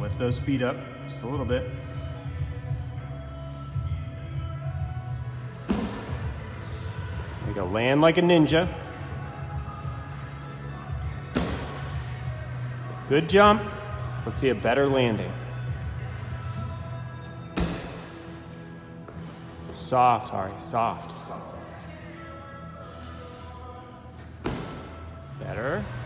lift those feet up just a little bit. There you go, land like a ninja. Good jump. Let's see a better landing. Soft, Hari, soft. Better.